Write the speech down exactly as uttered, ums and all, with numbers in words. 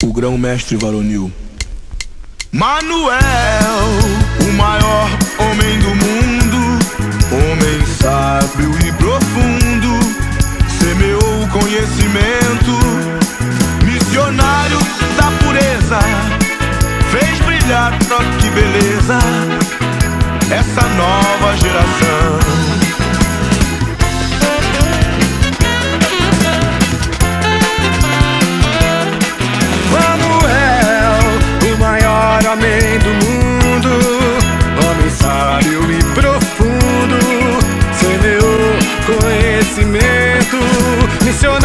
o grão-mestre varonil. Manuel, o maior homem do mundo, homem sábio e profundo, semeou o conhecimento, missionário da pureza, fez brilhar, oh, que beleza, essa nova geração. Homem do mundo, homem sábio e profundo, semeou conhecimento, missionário